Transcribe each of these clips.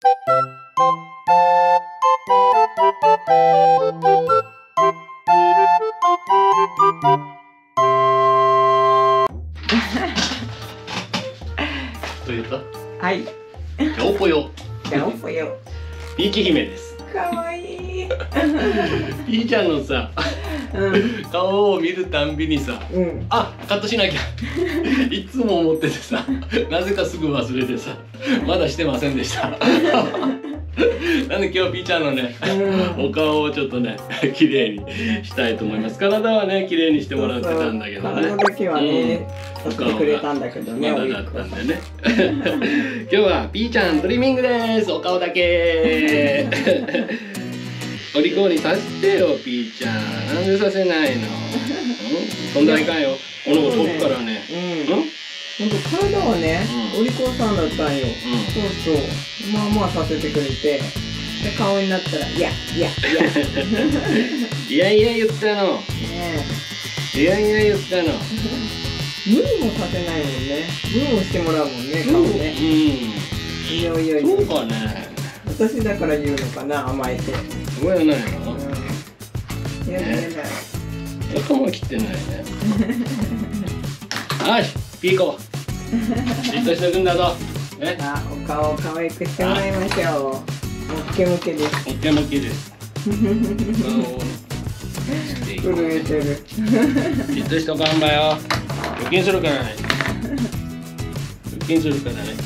というと、 はい。 ジャオポヨ。 ジャオポヨ。 ピーチ姫です。 かわいい。 ピーちゃんのさ、顔を見るたんびにさ、あ、カットしなきゃいつも思っててさ、なぜかすぐ忘れてさ、まだしてませんでした。なんで今日ピーちゃんのね、お顔をちょっとね、綺麗にしたいと思います。体はね、綺麗にしてもらってたんだけどね。 体だけはね、撮ってくれたんだけどね。 まだだったんでね。今日はピーちゃんトリミングです。お顔だけ。お利口にさせてよ、ピーちゃん。なんでさせないの？そんないかんよ。この子遠くからね。 ほんと体はね、お利口さんだったんよ。そうそう。まあまあさせてくれて。で、顔になったら、いやいやいや。 いやいや言ったの。いやいや言ったの。 無理もさせないもんね。無理もしてもらうもんね、顔ね。いやいやいや。 そうかね。 私だから言うのかな、甘えて。 そうやないの？ いやいやいや。 頭切ってないね。よし、ピーコ。じっとしておくんだぞ。 あ、お顔を可愛くしてもらいましょう。もっけもけです。 もっけもけです。 震えてる。 じっとしとかんばよ。腹筋するからね。腹筋するからね。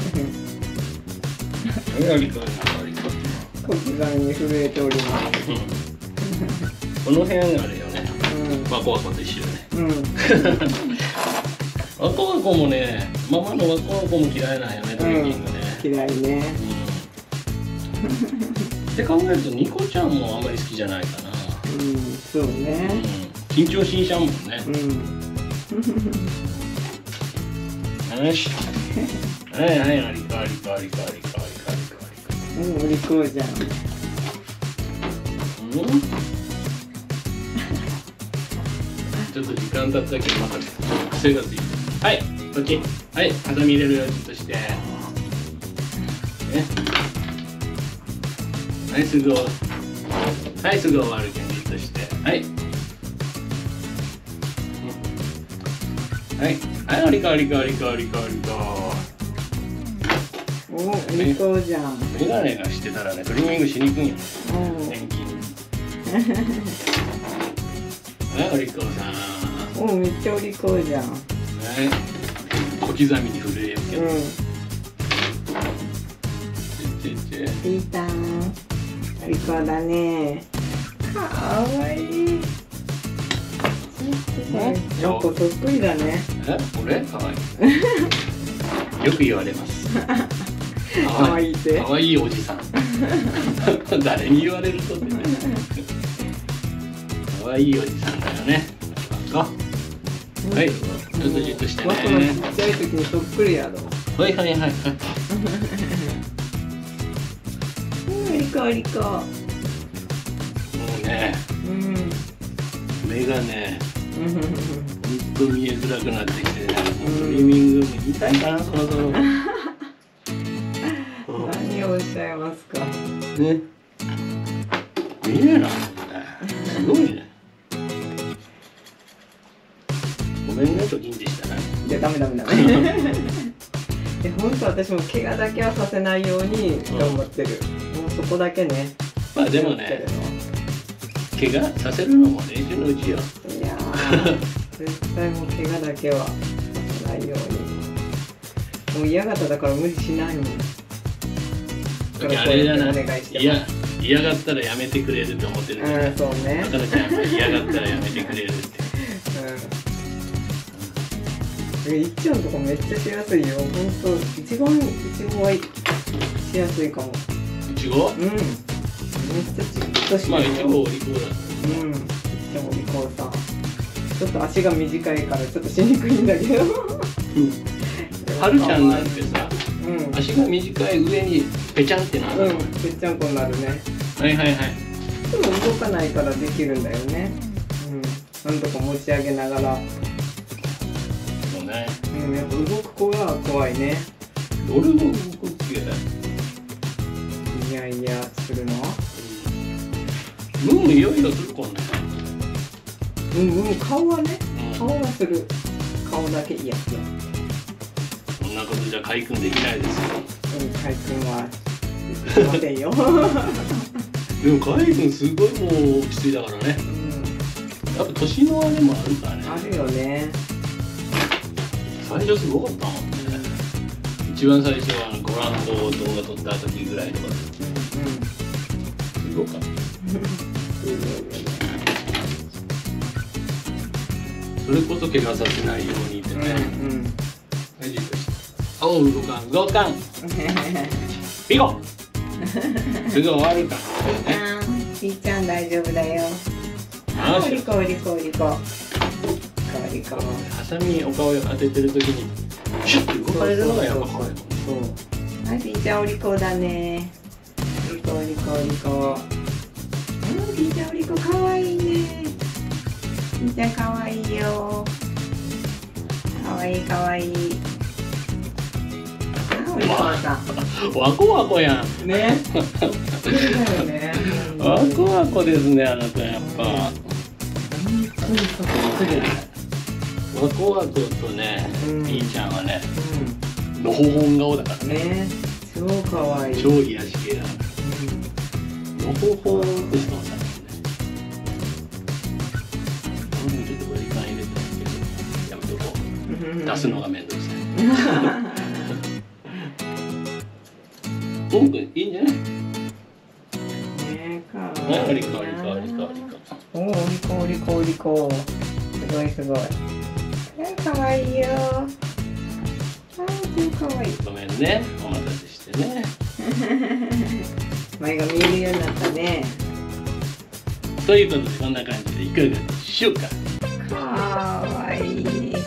小刻みに震えております。 この辺あれよね。ワコワコと一緒よね。ワコワコもね、ママのワコワコも嫌いなんよね、トレーニングね。 嫌いね。 って考えるとニコちゃんもあんまり好きじゃないかな。 そうね。 緊張しんちゃうもんね。よし。はいはい、ありかありかありかありかありかありかありか。 お利口じゃん。 ちょっと時間経ったけどまた癖がついてる。はい、こっち。はい、ハサミ入れるよ、じっとして。ね。はい、すぐ終わる。はい、すぐ終わるけん、じっとして。はい。はい、はい、ありかありかありかありかありか。 お、利口じゃん。 メガネがしてたらね、トリミングしにくいんよ。電気。はい、お利口さん。 お、めっちゃお利口じゃん。 はい。小刻みに震えるけど。 ピータン。お利口だね。かわいい。なんかそっくりだね。 俺かわいい。よく言われます。かわいいって。かわいいおじさん。誰に言われるとってね。かわいいおじさんだよね。はい、ちょっとじっとしてね。 僕のちっちゃい時にそっくりやろ。 はいはいはいはい。 リコリコ。 もうね。目がね。ほんと見えづらくなってきてね。トリミング痛いかな、そろそろ。 何をおっしゃいますか。 ね。見えない。すごいね。ごめんね、といいんでしたね。 いや、ダメ。本当私も怪我だけはさせないように頑張ってる。もうそこだけね。 まあでもね、怪我させるのも練習のうちよ。 いや絶対もう怪我だけはさせないように。もう嫌がっただから無理しないもん。 あれじゃない。嫌がったらやめてくれると思ってるんだよ。 そうね。 だからちゃんと嫌がったらやめてくれるって。 いっちゃんとかめっちゃしやすいよ。本当一番いしやすいかも。 いちご？めっちゃちっとしまあいちごお利口だ。 いっちゃんお利口さ。ちょっと足が短いからちょっとしにくいんだけど。 はるちゃんなんてさ、足が短い上にぺちゃんってなる。 ぺちゃんこになるね。 はいはいはい。 でも動かないからできるんだよね。なんとか持ち上げながら。 ね、 やっぱ動く子は怖いね。 俺も動くっけ。 ヤするの？ ムームいろいろするこんな。 顔はね、顔はする。顔だけイヤイヤ。 そんなことじゃ海君できないですよ。 海君はできませんよ。 でも海君すごいもうきついだからね。やっぱ年のあれもあるからね。 あるよね。 最初すごかったもんね。一番最初はご覧の動画撮った時ぐらいとか。すごかった。それこそ怪我させないようにってね。おう、動かん、動かん。ピコ。すぐ終わるから。 ピーちゃん大丈夫だよ。おりこおりこおりこ。おりこ。 ハサミお顔を当ててる時にシュッて動かれるのがやっぱ怖いもん。 はい、ピーちゃんお利口だね。お利口お利口お利口。ピーちゃんお利口かわいいね。ピーちゃんかわいいよ。かわいいかわいい。お利口さん。 ワコワコやん。 ね。そうだよね。 ワコワコですね、あなたやっぱ。ワコワコとね、ピーちゃんはね、のほほん顔だからね。超かわいい。 超癒し系だ。のほほんってしてますね。ちょっと割り勘入れてますけど、やめとこう。出すのがめんどくさい。トム君いいんじゃない？ ね、かわいい。 おりこおりこおりこおりこ。 おおりこおりこおりこ。すごいすごい。かわいいよ。かわいい。 ごめんね、お待たせしてね。 前が見えるようになったね。 ということでこんな感じでいかがでしょうか。 かわいい。ね。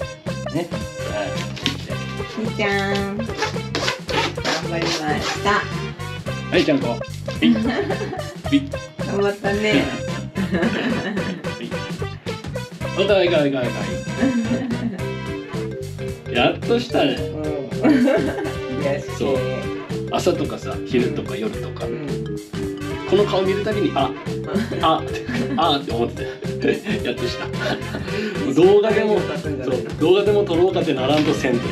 はい。 みーちゃん。頑張りました。 はい、ちゃんこ。ピッ。ピッ。 頑張ったね。 おかわいいかわいいかわいいかわいい。やっとしたね。そう。朝とかさ、昼とか夜とか。この顔見るたびに、あって思ってて、やっとした。動画でも、そう、動画でも撮ろうかってならんとせんと。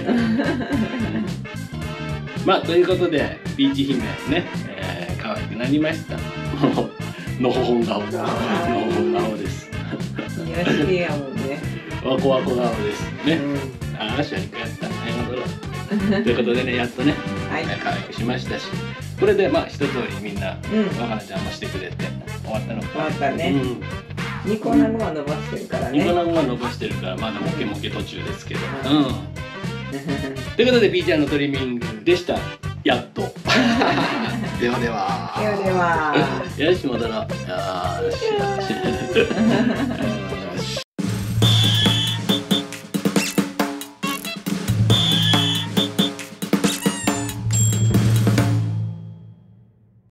まあ、ということで、ピーチ姫ね、可愛くなりました。のほほん顔。のほほん顔です。 癒し系やもんね。 ワコワコ顔ですね。ああ、シャリカやった。ということでね、やっとね、可愛くしましたし、これでまあ一通りみんな、わかなちゃんもしてくれて終わったのか。 終わったね。ニコナゴは伸ばしてるからね。 ニコナゴは伸ばしてるから、まだモケモケ途中ですけど。ということで、ピーちゃんのトリミングでした。やっと。ではでは。 ではでは。 よし、戻ろう。よし。